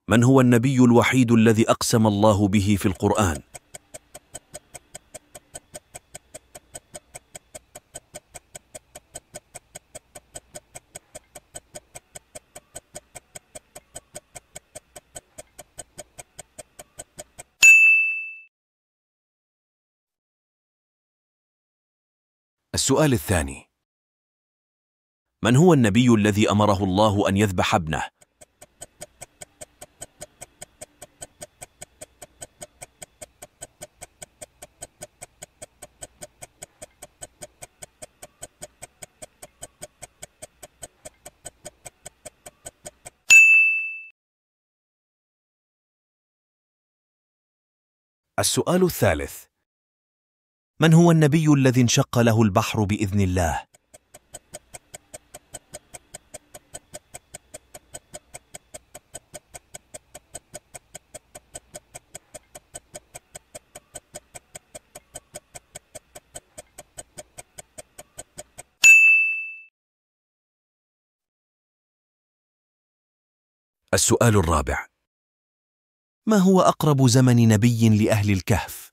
من هو النبي الوحيد الذي أقسم الله به في القرآن؟ السؤال الثاني: من هو النبي الذي أمره الله أن يذبح ابنه؟ السؤال الثالث: من هو النبي الذي انشق له البحر بإذن الله؟ السؤال الرابع: ما هو أقرب زمن نبي لأهل الكهف؟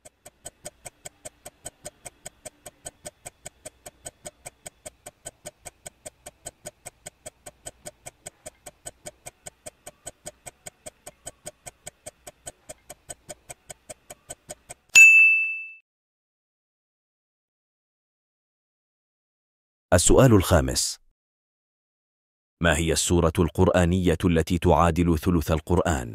السؤال الخامس: ما هي السورة القرآنية التي تعادل ثلث القرآن؟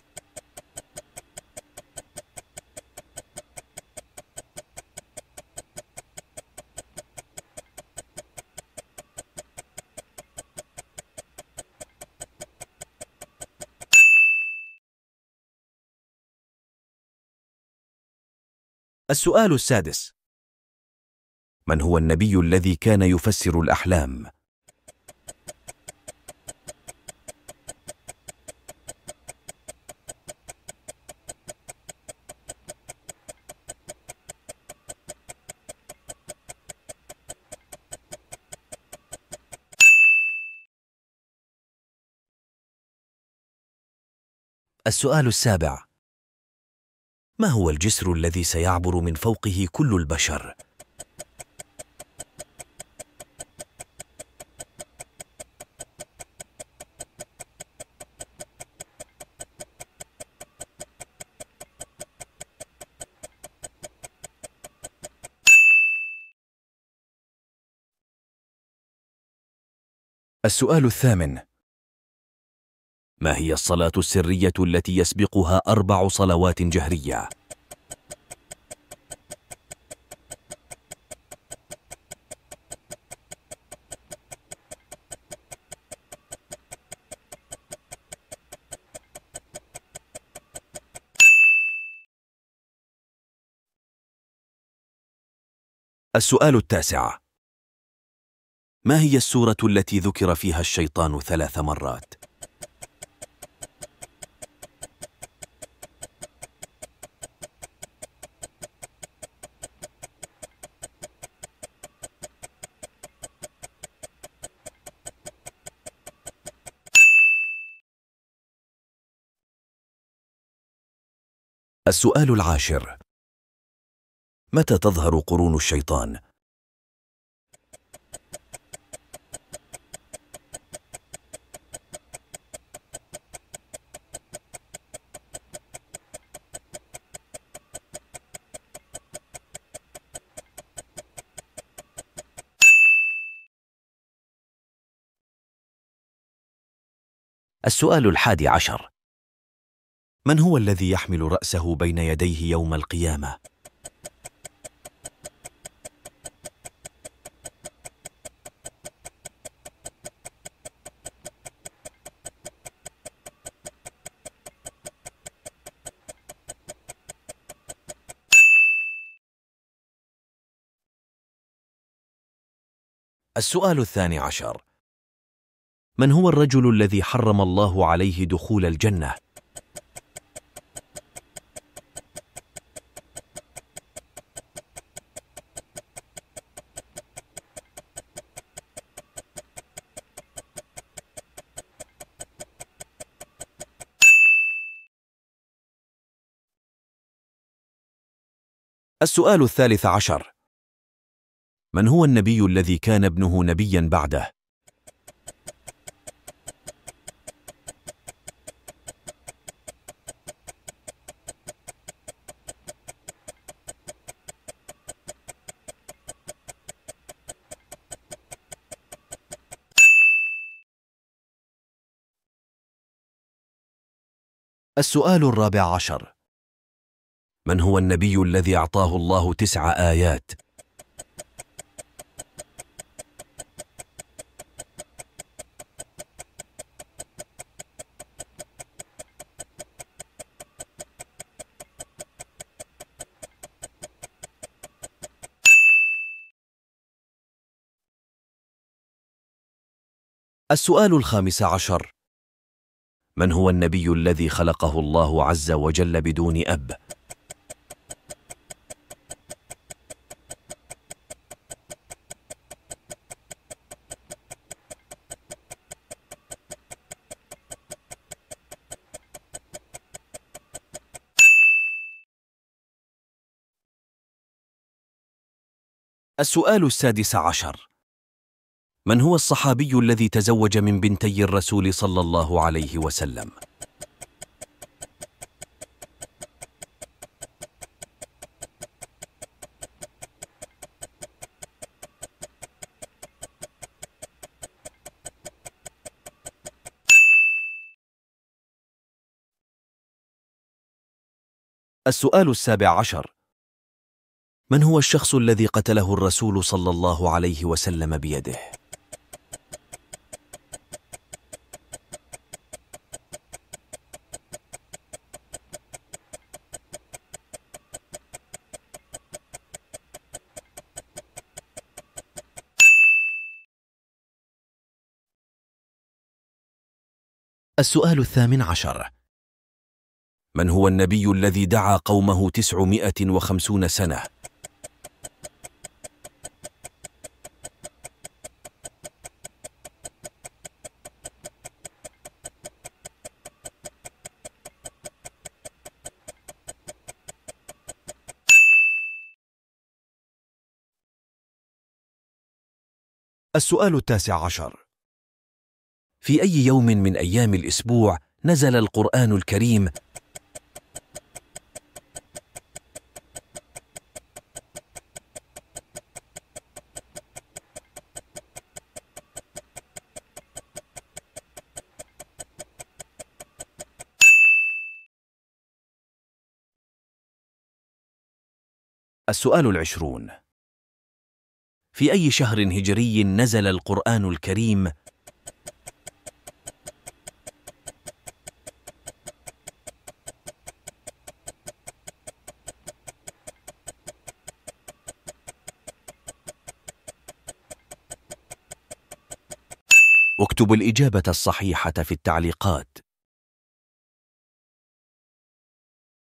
السؤال السادس: من هو النبي الذي كان يفسر الأحلام؟ السؤال السابع: ما هو الجسر الذي سيعبر من فوقه كل البشر؟ السؤال الثامن: ما هي الصلاة السرية التي يسبقها 4 صلوات جهرية؟ السؤال التاسع: ما هي السورة التي ذكر فيها الشيطان 3 مرات؟ السؤال العاشر: متى تظهر قرون الشيطان؟ السؤال 11: من هو الذي يحمل رأسه بين يديه يوم القيامة؟ السؤال 12: من هو الرجل الذي حرم الله عليه دخول الجنة؟ السؤال 13. من هو النبي الذي كان ابنه نبيا بعده؟ السؤال 14. من هو النبي الذي أعطاه الله 9 آيات؟ السؤال 15. من هو النبي الذي خلقه الله عز وجل بدون أب؟ السؤال 16. من هو الصحابي الذي تزوج من بنتي الرسول صلى الله عليه وسلم؟ السؤال 17. من هو الشخص الذي قتله الرسول صلى الله عليه وسلم بيده؟ السؤال 18. من هو النبي الذي دعا قومه 950 سنة؟ السؤال 19. في أي يوم من أيام الأسبوع نزل القرآن الكريم؟ السؤال 20. في أي شهر هجري نزل القرآن الكريم؟ اكتبوا الإجابة الصحيحة في التعليقات.